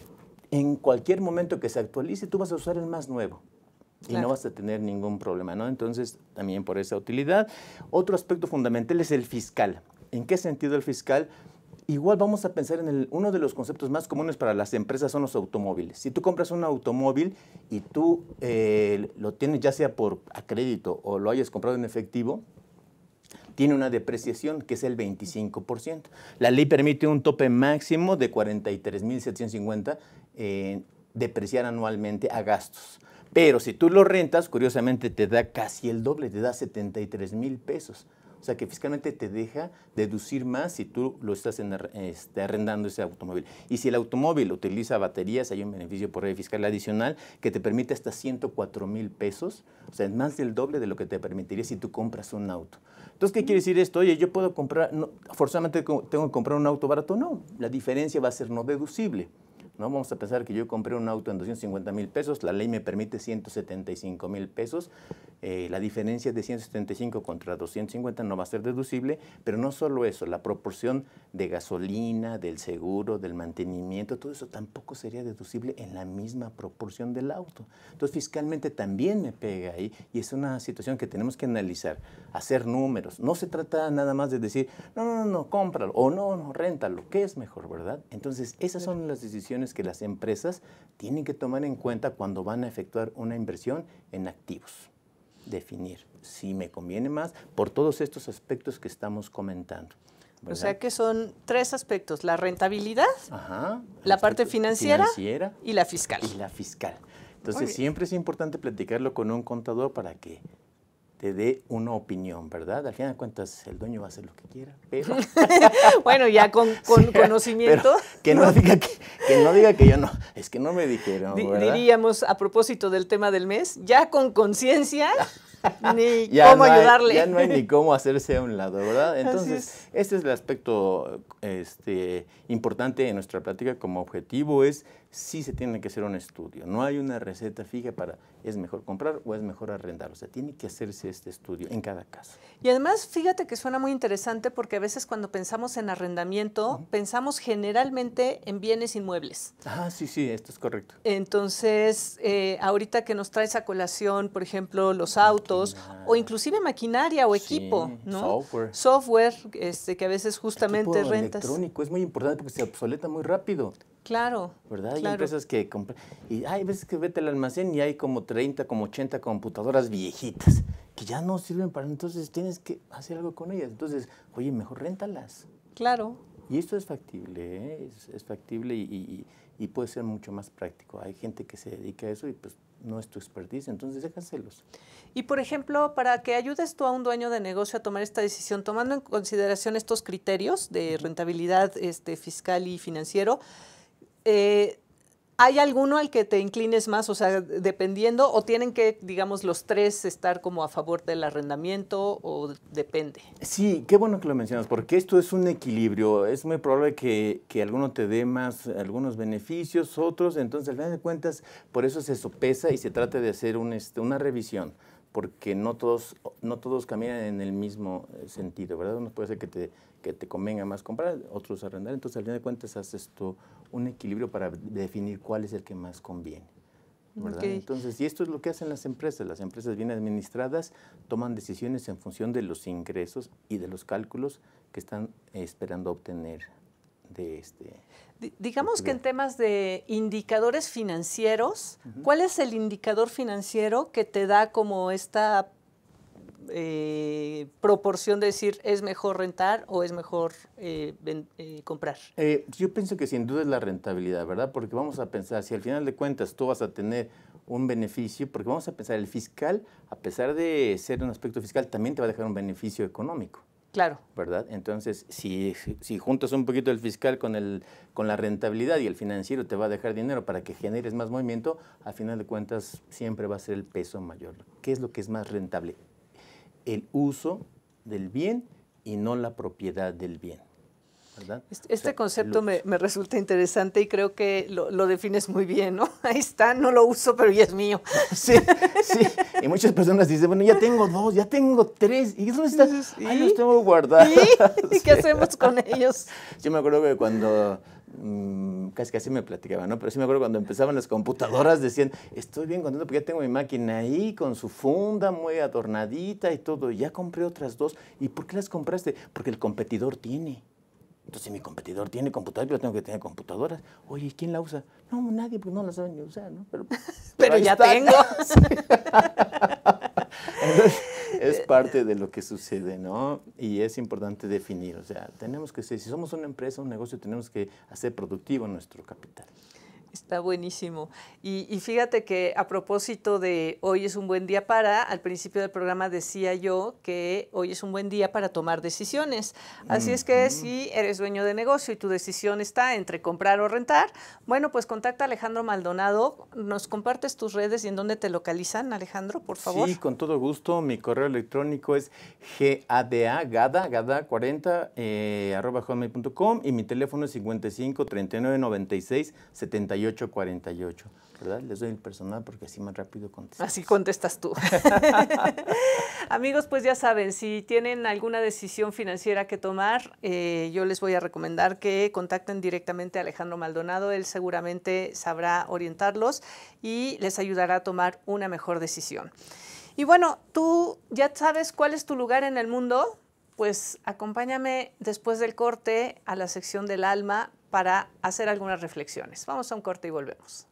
en cualquier momento que se actualice, tú vas a usar el más nuevo. Y claro, no vas a tener ningún problema, ¿no? Entonces, también por esa utilidad. Otro aspecto fundamental es el fiscal. ¿En qué sentido el fiscal? Igual vamos a pensar en el, uno de los conceptos más comunes para las empresas son los automóviles. Si tú compras un automóvil y tú eh, lo tienes ya sea por a crédito o lo hayas comprado en efectivo, tiene una depreciación que es el veinticinco por ciento. La ley permite un tope máximo de cuarenta y tres mil setecientos cincuenta eh, depreciar anualmente a gastos. Pero si tú lo rentas, curiosamente te da casi el doble, te da setenta y tres mil pesos. O sea que fiscalmente te deja deducir más si tú lo estás en, este, arrendando ese automóvil. Y si el automóvil utiliza baterías, hay un beneficio por ley fiscal adicional que te permite hasta ciento cuatro mil pesos. O sea, es más del doble de lo que te permitiría si tú compras un auto. Entonces, ¿qué quiere decir esto? Oye, yo puedo comprar, no, forzosamente tengo que comprar un auto barato. No, la diferencia va a ser no deducible. ¿No? Vamos a pensar que yo compré un auto en doscientos cincuenta mil pesos, la ley me permite ciento setenta y cinco mil pesos, eh, la diferencia de ciento setenta y cinco contra doscientos cincuenta no va a ser deducible, pero no solo eso, la proporción de gasolina, del seguro, del mantenimiento, todo eso tampoco sería deducible en la misma proporción del auto. Entonces, fiscalmente también me pega ahí y es una situación que tenemos que analizar, hacer números. No se trata nada más de decir, no, no, no, no cómpralo o no, no, réntalo, ¿qué es mejor, verdad? Entonces, esas son las decisiones que las empresas tienen que tomar en cuenta cuando van a efectuar una inversión en activos. Definir si me conviene más por todos estos aspectos que estamos comentando, ¿verdad? O sea que son tres aspectos, la rentabilidad, Ajá, la parte financiera, financiera y la fiscal. Y la fiscal. Entonces siempre es importante platicarlo con un contador para que te dé una opinión, ¿verdad? Al final de cuentas, el dueño va a hacer lo que quiera, pero... Bueno, ya con, con sí, conocimiento... Que no, diga que, que no diga que yo no, es que no me dijeron, ¿verdad? Diríamos, a propósito del tema del mes, ya con conciencia, ni ya cómo no hay, ayudarle. Ya no hay ni cómo hacerse a un lado, ¿verdad? Entonces, es. este es el aspecto este, importante en nuestra plática como objetivo, es sí se tiene que hacer un estudio. No hay una receta fija para es mejor comprar o es mejor arrendar. O sea, tiene que hacerse este estudio en cada caso. Y además, fíjate que suena muy interesante porque a veces cuando pensamos en arrendamiento, uh-huh. pensamos generalmente en bienes inmuebles. Ah, sí, sí, esto es correcto. Entonces, eh, ahorita que nos traes a colación, por ejemplo, los autos maquinaria. O inclusive maquinaria o sí, equipo, ¿no? Software. Software, este, que a veces justamente equipo rentas. electrónico es muy importante porque se obsoleta muy rápido. Claro. ¿Verdad? Hay claro. empresas que compran. Y hay veces que vete al almacén y hay como treinta, como ochenta computadoras viejitas que ya no sirven para. Entonces tienes que hacer algo con ellas. Entonces, oye, mejor réntalas. Claro. Y esto es factible, ¿eh? es, es factible y, y, y puede ser mucho más práctico. Hay gente que se dedica a eso y pues no es tu expertise, entonces déjaselos. Y por ejemplo, para que ayudes tú a un dueño de negocio a tomar esta decisión, tomando en consideración estos criterios de rentabilidad este, fiscal y financiero, eh, ¿hay alguno al que te inclines más? O sea, dependiendo, o tienen que, digamos, los tres estar como a favor del arrendamiento, o depende. Sí, qué bueno que lo mencionas, porque esto es un equilibrio. Es muy probable que, que alguno te dé más, algunos beneficios, otros. Entonces, al final de cuentas, por eso se sopesa y se trata de hacer un, este, una revisión, porque no todos, no todos caminan en el mismo sentido, ¿verdad? Uno puede ser que te, que te convenga más comprar, otros arrendar. Entonces, al final de cuentas, haces esto un equilibrio para definir cuál es el que más conviene, ¿verdad? Okay. Entonces, y esto es lo que hacen las empresas. Las empresas bien administradas toman decisiones en función de los ingresos y de los cálculos que están esperando obtener de este... D- digamos que en temas de indicadores financieros, uh-huh. ¿cuál es el indicador financiero que te da como esta eh, proporción de decir es mejor rentar o es mejor eh, ven, eh, comprar? Eh, yo pienso que sin duda es la rentabilidad, ¿verdad? Porque vamos a pensar, si al final de cuentas tú vas a tener un beneficio, porque vamos a pensar, el fiscal, a pesar de ser un aspecto fiscal, también te va a dejar un beneficio económico. Claro. ¿Verdad? Entonces, si, si juntas un poquito el fiscal con, el, con la rentabilidad y el financiero te va a dejar dinero para que generes más movimiento, al final de cuentas siempre va a ser el peso mayor. ¿Qué es lo que es más rentable? El uso del bien y no la propiedad del bien. ¿Verdad? Este, este o sea, concepto lo, me, me resulta interesante y creo que lo, lo defines muy bien, ¿no? Ahí está, no lo uso, pero ya es mío. Sí, sí. Y muchas personas dicen, bueno, ya tengo dos, ya tengo tres. ¿Y dónde están? ¿Sí? Ay, los tengo guardados. ¿Y sí. qué hacemos con ellos? Yo me acuerdo que cuando, mmm, casi casi me platicaban, ¿no? Pero sí me acuerdo cuando empezaban las computadoras, decían, estoy bien contento porque ya tengo mi máquina ahí con su funda muy adornadita y todo. Ya compré otras dos. ¿Y por qué las compraste? Porque el competidor tiene. Entonces, mi competidor tiene computadora, yo tengo que tener computadoras. Oye, ¿quién la usa? No, nadie, porque no la saben ni usar, ¿no? Pero, pero, pero ya está. tengo. Entonces, es parte de lo que sucede, ¿no? Y es importante definir, o sea, tenemos que ser, si somos una empresa, un negocio, tenemos que hacer productivo nuestro capital. Está buenísimo. Y, y fíjate que a propósito de hoy es un buen día para, al principio del programa decía yo que hoy es un buen día para tomar decisiones. Así mm, es que mm. si eres dueño de negocio y tu decisión está entre comprar o rentar, bueno, pues contacta a Alejandro Maldonado. ¿Nos compartes tus redes y en dónde te localizan, Alejandro, por favor? Sí, con todo gusto. Mi correo electrónico es gada, gada, gada cuarenta, eh, arroba hotmail punto com y mi teléfono es cincuenta y cinco, treinta y nueve, noventa y seis, setenta y ocho cuarenta y ocho, ¿verdad? Les doy el personal porque así más rápido contestas. Así contestas tú. Amigos, pues ya saben, si tienen alguna decisión financiera que tomar, eh, yo les voy a recomendar que contacten directamente a Alejandro Maldonado. Él seguramente sabrá orientarlos y les ayudará a tomar una mejor decisión. Y bueno, tú ya sabes cuál es tu lugar en el mundo, pues acompáñame después del corte a la sección del alma para hacer algunas reflexiones. Vamos a un corte y volvemos.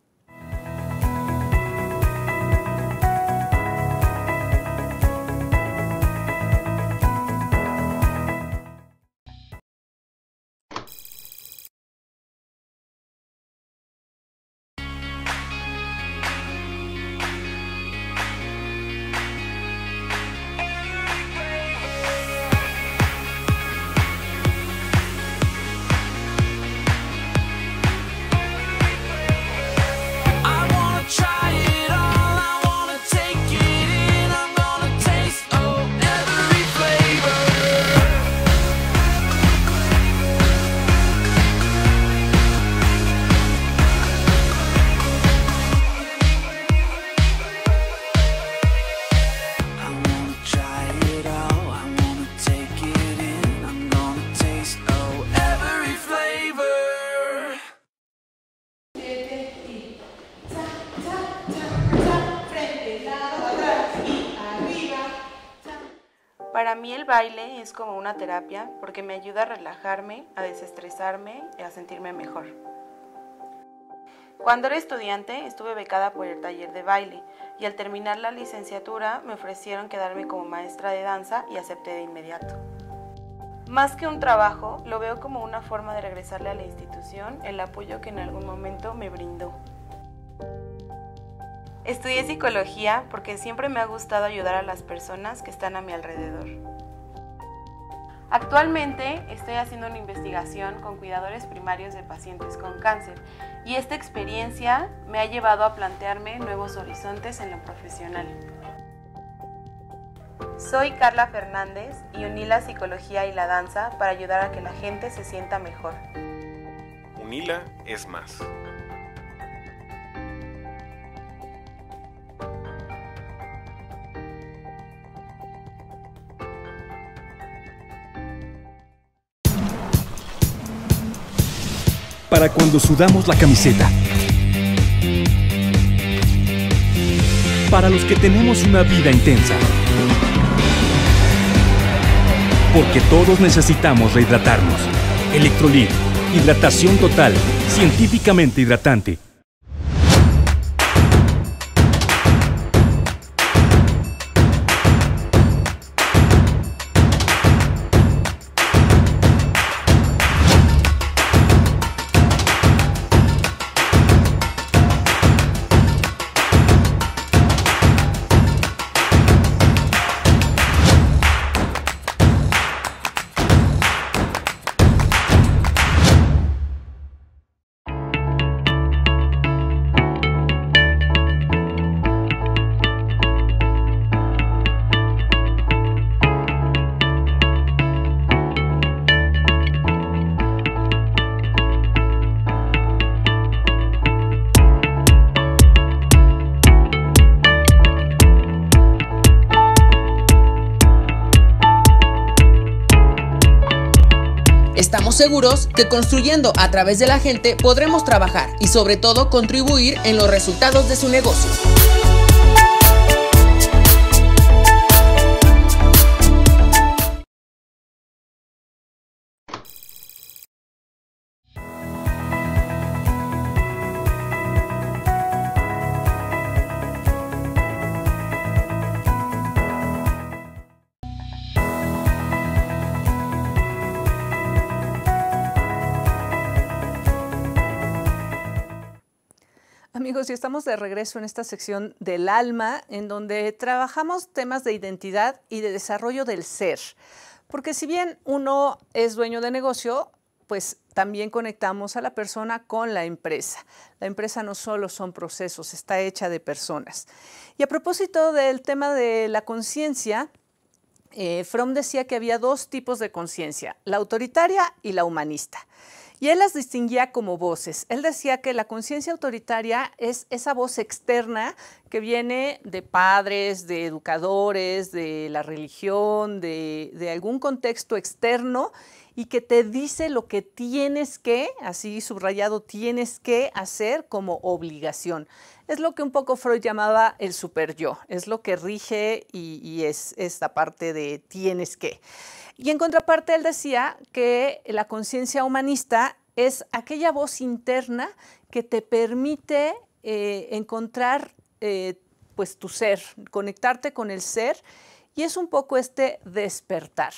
Para mí el baile es como una terapia porque me ayuda a relajarme, a desestresarme y a sentirme mejor. Cuando era estudiante estuve becada por el taller de baile y al terminar la licenciatura me ofrecieron quedarme como maestra de danza y acepté de inmediato. Más que un trabajo, lo veo como una forma de regresarle a la institución el apoyo que en algún momento me brindó. Estudié psicología porque siempre me ha gustado ayudar a las personas que están a mi alrededor. Actualmente estoy haciendo una investigación con cuidadores primarios de pacientes con cáncer y esta experiencia me ha llevado a plantearme nuevos horizontes en lo profesional. Soy Carla Fernández y uní la psicología y la danza para ayudar a que la gente se sienta mejor. Unila es más. Para cuando sudamos la camiseta. Para los que tenemos una vida intensa. Porque todos necesitamos rehidratarnos. Electrolit, hidratación total, científicamente hidratante. Estamos seguros que construyendo a través de la gente podremos trabajar y sobre todo contribuir en los resultados de su negocio. Amigos, y estamos de regreso en esta sección del alma, en donde trabajamos temas de identidad y de desarrollo del ser. Porque si bien uno es dueño de negocio, pues también conectamos a la persona con la empresa. La empresa no solo son procesos, está hecha de personas. Y a propósito del tema de la conciencia, eh, Fromm decía que había dos tipos de conciencia, la autoritaria y la humanista. Y él las distinguía como voces. Él decía que la conciencia autoritaria es esa voz externa que viene de padres, de educadores, de la religión, de, de algún contexto externo y que te dice lo que tienes que, así subrayado, tienes que hacer como obligación. Es lo que un poco Freud llamaba el superyo, es lo que rige y, y es esta parte de tienes que. Y en contraparte, él decía que la conciencia humanista es aquella voz interna que te permite eh, encontrar eh, pues, tu ser, conectarte con el ser, y es un poco este despertar.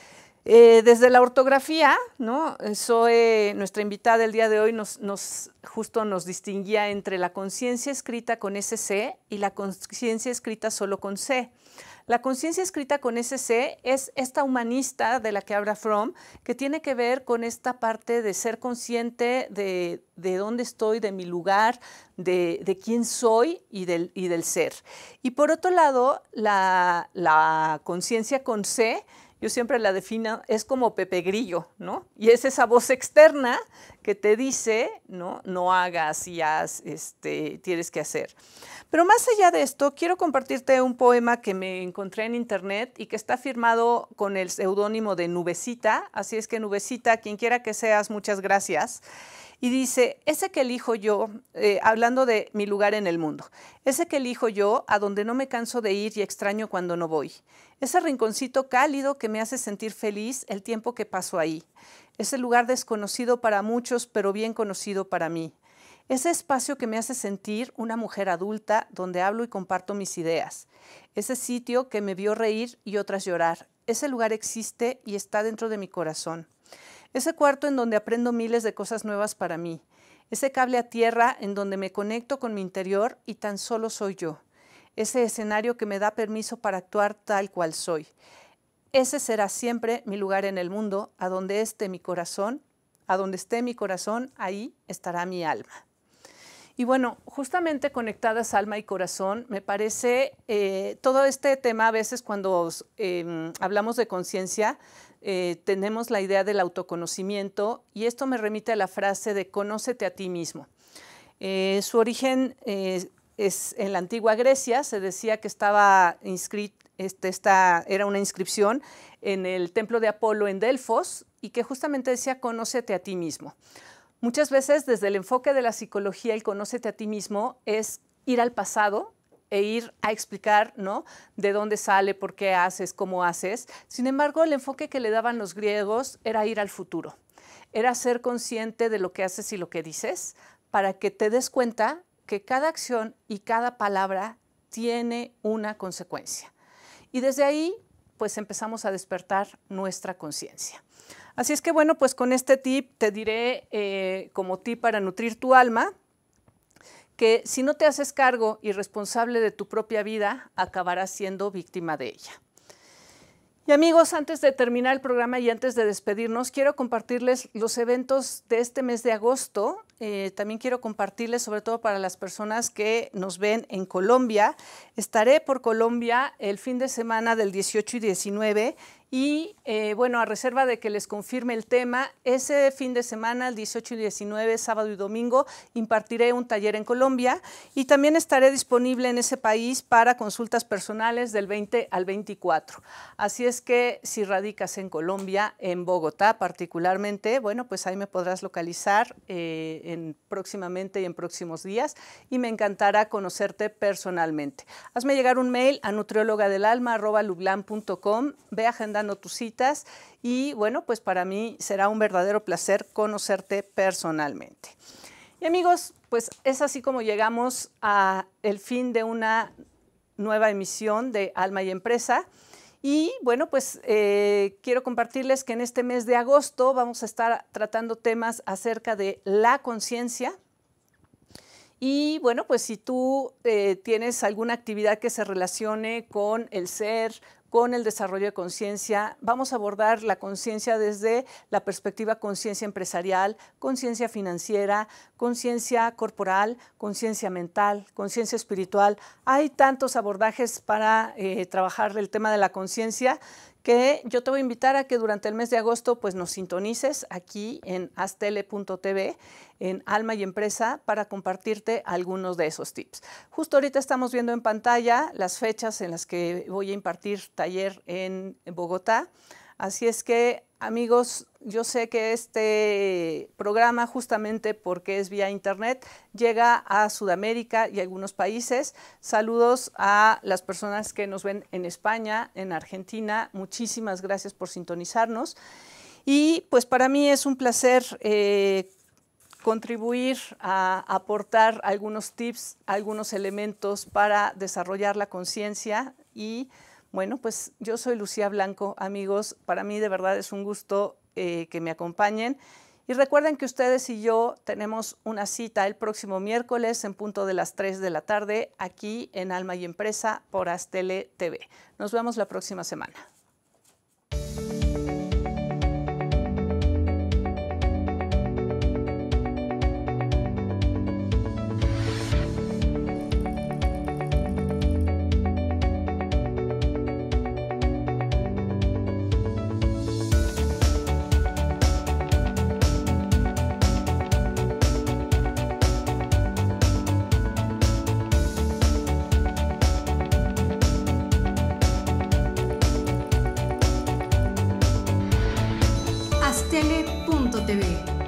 Eh, desde la ortografía, ¿no? Zoe, nuestra invitada del día de hoy, nos, nos, justo nos distinguía entre la conciencia escrita con ese ce y la conciencia escrita solo con ce. La conciencia escrita con ese ce es esta humanista de la que habla Fromm, que tiene que ver con esta parte de ser consciente de, de dónde estoy, de mi lugar, de, de quién soy y del, y del ser. Y por otro lado, la, la conciencia con ce, yo siempre la defino, es como Pepe Grillo, ¿no? Y es esa voz externa que te dice, no, no hagas y haz, este, tienes que hacer. Pero más allá de esto, quiero compartirte un poema que me encontré en internet y que está firmado con el seudónimo de Nubecita. Así es que Nubecita, quien quiera que seas, muchas gracias. Y dice, ese que elijo yo, eh, hablando de mi lugar en el mundo, ese que elijo yo, a donde no me canso de ir y extraño cuando no voy. Ese rinconcito cálido que me hace sentir feliz el tiempo que paso ahí. Ese lugar desconocido para muchos, pero bien conocido para mí. Ese espacio que me hace sentir una mujer adulta donde hablo y comparto mis ideas. Ese sitio que me vio reír y otras llorar. Ese lugar existe y está dentro de mi corazón. Ese cuarto en donde aprendo miles de cosas nuevas para mí. Ese cable a tierra en donde me conecto con mi interior y tan solo soy yo. Ese escenario que me da permiso para actuar tal cual soy. Ese será siempre mi lugar en el mundo, a donde esté mi corazón, a donde esté mi corazón, ahí estará mi alma. Y bueno, justamente conectadas alma y corazón, me parece eh, todo este tema, a veces cuando eh, hablamos de conciencia, eh, tenemos la idea del autoconocimiento, y esto me remite a la frase de conócete a ti mismo. Eh, su origen eh, es en la antigua Grecia, se decía que estaba inscrito, este, esta, era una inscripción en el templo de Apolo en Delfos, y que justamente decía conócete a ti mismo. Muchas veces desde el enfoque de la psicología, el conócete a ti mismo es ir al pasado e ir a explicar, ¿no?, de dónde sale, por qué haces, cómo haces. Sin embargo, el enfoque que le daban los griegos era ir al futuro. Era ser consciente de lo que haces y lo que dices para que te des cuenta que cada acción y cada palabra tiene una consecuencia. Y desde ahí, pues empezamos a despertar nuestra conciencia. Así es que bueno, pues con este tip te diré eh, como tip para nutrir tu alma, que si no te haces cargo y responsable de tu propia vida, acabarás siendo víctima de ella. Y amigos, antes de terminar el programa y antes de despedirnos, quiero compartirles los eventos de este mes de agosto eh, también quiero compartirles, sobre todo para las personas que nos ven en Colombia. Estaré por Colombia el fin de semana del dieciocho y diecinueve y, eh, bueno, a reserva de que les confirme el tema, ese fin de semana, el dieciocho y diecinueve, sábado y domingo, impartiré un taller en Colombia y también estaré disponible en ese país para consultas personales del veinte al veinticuatro. Así es que si radicas en Colombia, en Bogotá particularmente, bueno, pues ahí me podrás localizar eh, en, próximamente y en próximos días y me encantará conocerte personalmente. Hazme llegar un mail a nutriólogadelalma arroba lublan punto com, ve agendando tus citas y bueno, pues para mí será un verdadero placer conocerte personalmente. Y amigos, pues es así como llegamos a el fin de una nueva emisión de Alma y Empresa. Y bueno, pues eh, quiero compartirles que en este mes de agosto vamos a estar tratando temas acerca de la conciencia. Y bueno, pues si tú eh, tienes alguna actividad que se relacione con el ser, con el desarrollo de conciencia, vamos a abordar la conciencia desde la perspectiva conciencia empresarial, conciencia financiera, conciencia corporal, conciencia mental, conciencia espiritual. Hay tantos abordajes para eh, trabajar el tema de la conciencia que yo te voy a invitar a que durante el mes de agosto pues nos sintonices aquí en astele punto t v, en Alma y Empresa, para compartirte algunos de esos tips. Justo ahorita estamos viendo en pantalla las fechas en las que voy a impartir taller en Bogotá. Así es que, amigos, yo sé que este programa, justamente porque es vía internet, llega a Sudamérica y algunos países. Saludos a las personas que nos ven en España, en Argentina. Muchísimas gracias por sintonizarnos. Y pues para mí es un placer eh, contribuir a aportar algunos tips, algunos elementos para desarrollar la conciencia. Y bueno, pues yo soy Lucía Blanco, amigos. Para mí de verdad es un gusto eh, que me acompañen. Y recuerden que ustedes y yo tenemos una cita el próximo miércoles en punto de las tres de la tarde aquí en Alma y Empresa por Astele T V. Nos vemos la próxima semana. astele punto t v